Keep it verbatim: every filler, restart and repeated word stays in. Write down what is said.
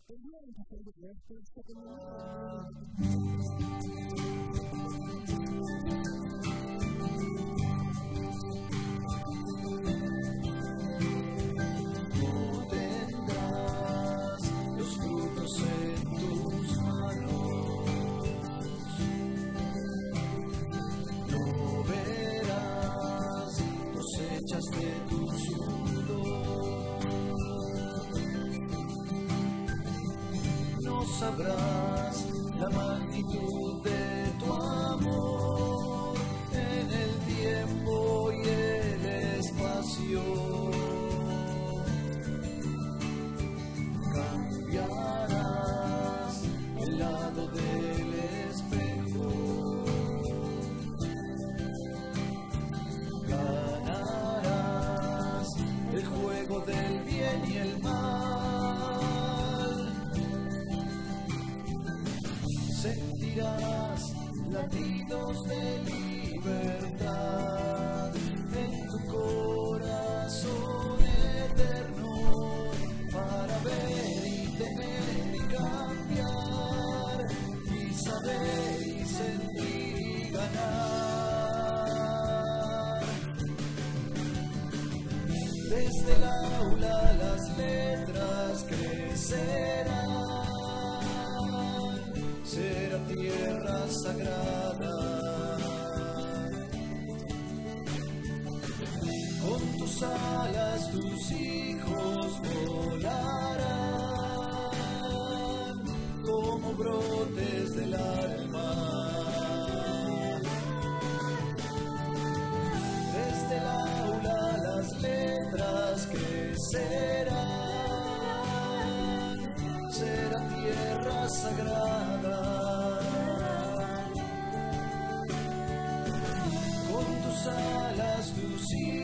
los frutos en tus manos, no verás cosechas de tu sudor, no sabrás la magnitud de tu amor en el tiempo y el espacio. Cambiarás el lado del espejo, ganarás el juego del bien y el mal, sentirás latidos de libertad en tu corazón eterno, para ver y temer y cambiar, y saber y sentir y ganar. Desde el aula las letras crecerán, será tierra sagrada. Con tus alas tus hijos volarán como brotes del alma. Desde el aula las letras crecerán, será tierra sagrada. Con tus alas tus hijos